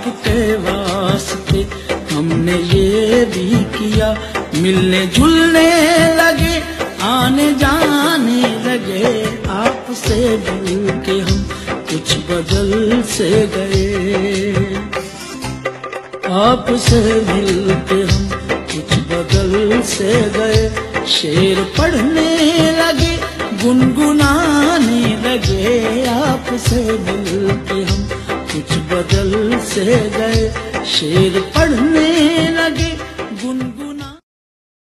आपके वास्ते हमने ये भी किया। मिलने जुलने लगे, आने जाने लगे, आपसे मिल के हम कुछ बदल से गए। आपसे मिल के हम कुछ बदल से गए। शेर पढ़ने लगे, गुनगुनाने लगे, आपसे मिल के हम कुछ बदल से गए। शेर पढ़ने